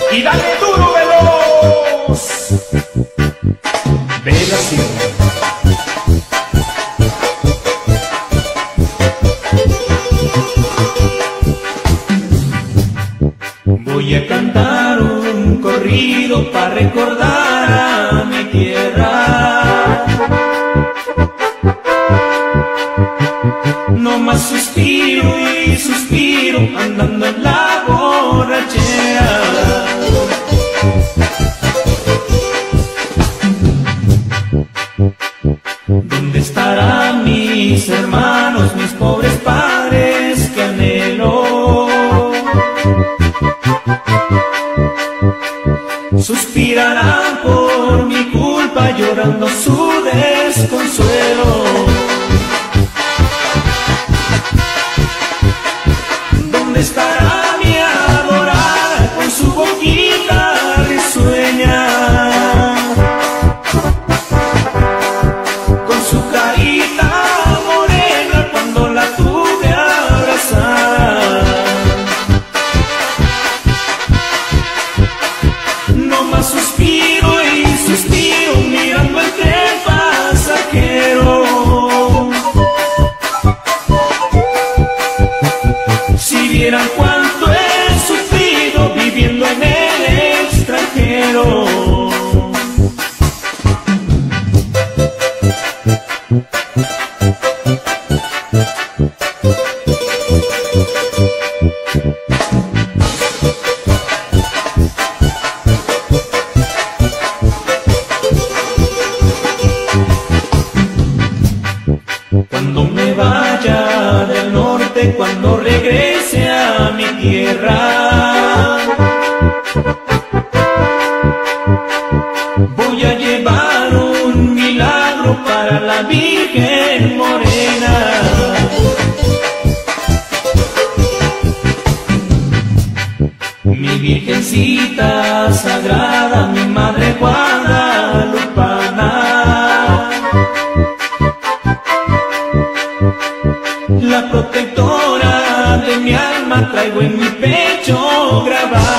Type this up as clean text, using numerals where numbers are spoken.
y dale duro, veloz. Velación. Voy a cantar un corrido para recordar a mi tierra. No más suspiro y suspiro andando en la borrachera. ¿Dónde estarán mis hermanos, mis pobres padres que anhelo? Suspirarán por mi culpa llorando su desconsuelo. ¿Dónde estará mi adorada con su boquita risueña? Con su carita morena cuando la tuve abrazada. No más suspiro y suspiro mirando el tren pasajero. Si vieran cuánto he sufrido viviendo en el extranjero. Cuando me vaya del norte, cuando regrese a mi tierra, voy a llevar un milagro para la Virgen Morena. Mi Virgencita sagrada, mi Madre guadalupana, la protectora de mi alma, traigo en mi pecho grabada.